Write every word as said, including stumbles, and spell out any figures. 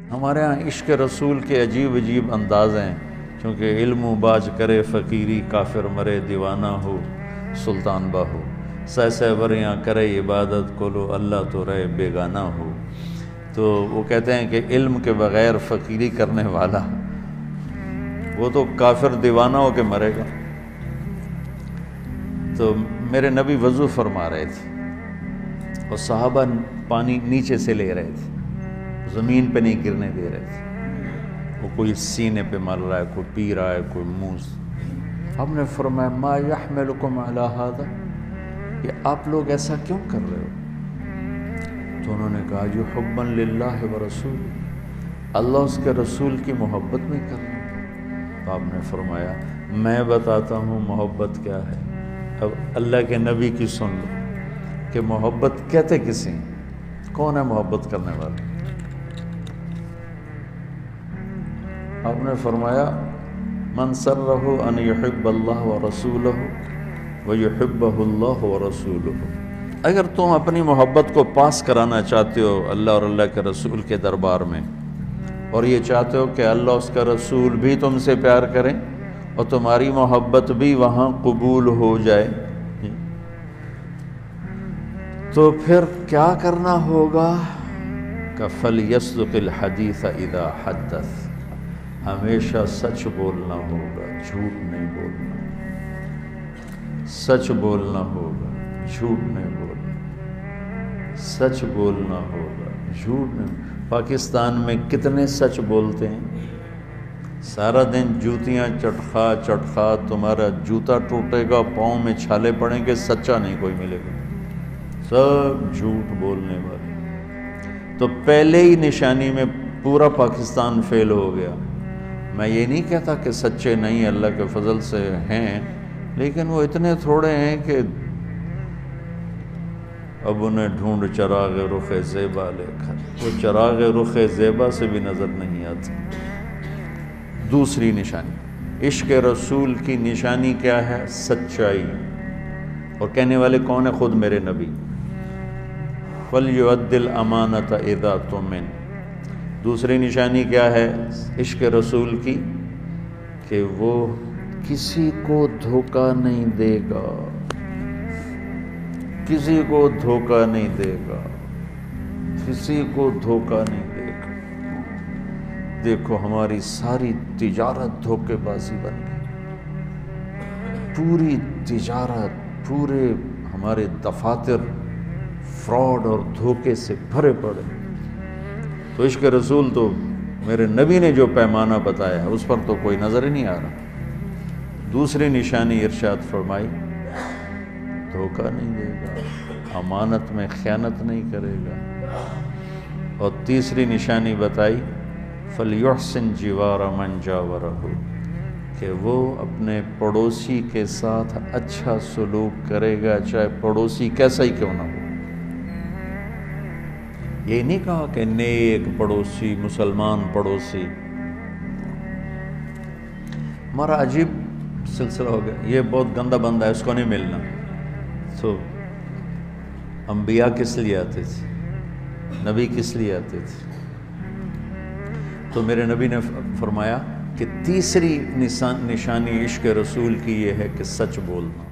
ہمارے ہاں عشق رسول کے عجیب عجیب انداز ہیں، چونکہ علم و باج کرے فقیری، کافر مرے دیوانہ ہو سلطان باہو، سہ سہ وریاں کرے عبادت کولو اللہ تو رہے بیگانہ ہو۔ تو وہ کہتے ہیں کہ علم کے بغیر فقیری کرنے والا وہ تو کافر دیوانہ ہو کے مرے گا۔ تو میرے نبی وضو فرما رہے تھے اور صحابہ پانی نیچے سے لے رہے تھے، زمین پہ نہیں گرنے دے رہے تھے، وہ کوئی سینے پہ مل رہا ہے، کوئی پی رہا ہے، کوئی منہ۔ ہم نے فرمایا ما یحملکم علی ھذا، کہ آپ لوگ ایسا کیوں کر رہے ہو؟ تو انہوں نے کہا جو حبا للہ ورسول، اللہ اس کے رسول کی محبت میں کر رہے ہیں۔ تو آپ نے فرمایا میں بتاتا ہوں محبت کیا ہے، اب اللہ کے نبی کی سن لو کہ محبت کہتے کسی ہیں، کون ہے محبت کرنے والے؟ آپ نے فرمایا من سرہ ان یحب اللہ ورسولہ ویحبہ اللہ ورسولہ، اگر تم اپنی محبت کو پاس کرانا چاہتے ہو اللہ اور اللہ کے رسول کے دربار میں، اور یہ چاہتے ہو کہ اللہ اس کا رسول بھی تم سے پیار کریں اور تمہاری محبت بھی وہاں قبول ہو جائے، تو پھر کیا کرنا ہوگا؟ کہ فَلْيَصْدُقِ الْحَدِيثَ إِذَا حَدَّثَ، ہمیشہ سچ بولنا ہوگا، جھوٹ نہیں بولنا، سچ بولنا ہوگا، جھوٹ نہیں بولنا، سچ بولنا ہوگا، جھوٹ نہیں۔ پاکستان میں کتنے سچ بولتے ہیں، سارا دن جوتیاں چٹخا چٹخا، تمہارا جوتا ٹوٹے گا، پاؤں میں چھالے پڑیں گے، سچا نہیں کوئی ملے گا، سب جھوٹ بولنے والے۔ تو پہلے ہی نشانی میں پورا پاکستان فیل ہو گیا۔ میں یہ نہیں کہتا کہ سچے نہیں، اللہ کے فضل سے ہیں، لیکن وہ اتنے تھوڑے ہیں کہ اب انہیں ڈھونڈ چراغ رخ زیبا لے کر، وہ چراغ رخ زیبا سے بھی نظر نہیں آتی۔ دوسری نشانی عشق رسول کی نشانی کیا ہے؟ سچائی، اور کہنے والے کون ہیں؟ خود میرے نبی۔ فَلْيُؤَدِّ الْأَمَانَةَ إِذَا تُؤْمِنَ، دوسری نشانی کیا ہے عشق رسول کی؟ کہ وہ کسی کو دھوکہ نہیں دے گا، کسی کو دھوکہ نہیں دے گا، کسی کو دھوکہ نہیں دے گا۔ دیکھو ہماری ساری تجارت دھوکے بازی بن گئی، پوری تجارت، پورے ہمارے دفاتر فراڈ اور دھوکے سے بھرے پڑے۔ تو عشق رسول تو میرے نبی نے جو پیمانہ بتایا ہے اس پر تو کوئی نظر ہی نہیں آ رہا۔ دوسری نشانی ارشاد فرمائی دھوکہ نہیں دے گا، امانت میں خیانت نہیں کرے گا، اور تیسری نشانی بتائی فَلْيُحْسِنْ جِوَارَ مَنْ جَاوَرَهُ، کہ وہ اپنے پڑوسی کے ساتھ اچھا سلوک کرے گا، چاہے پڑوسی کیسا ہی کیوں نہ ہو۔ یہ نہیں کہا کہ نیک پڑوسی، مسلمان پڑوسی۔ ہمارا عجیب سلسلہ ہو گیا، یہ بہت گندا بندہ ہے، اس کو نہیں ملنا۔ تو انبیاء کس لیے آتے تھے؟ نبی کس لیے آتے تھے؟ تو میرے نبی نے فرمایا کہ تیسری نشانی عشق رسول کی یہ ہے کہ سچ بولنا۔